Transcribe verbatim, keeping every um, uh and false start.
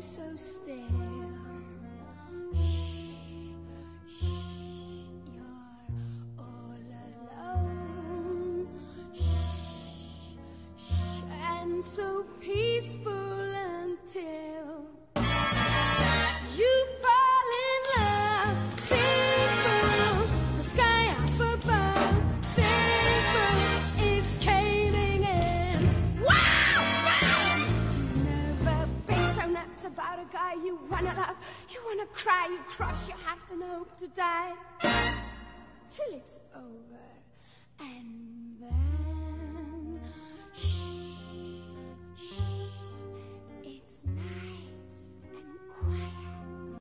so still. Shh, shh, you're all alone. Shh, shh, and so peaceful until you fall in love. Simple, the sky up above. Simple is caving in. Wow, wow! Never been so nuts about a guy you wanna love. You wanna cry, you cross your heart and hope to die till it's over and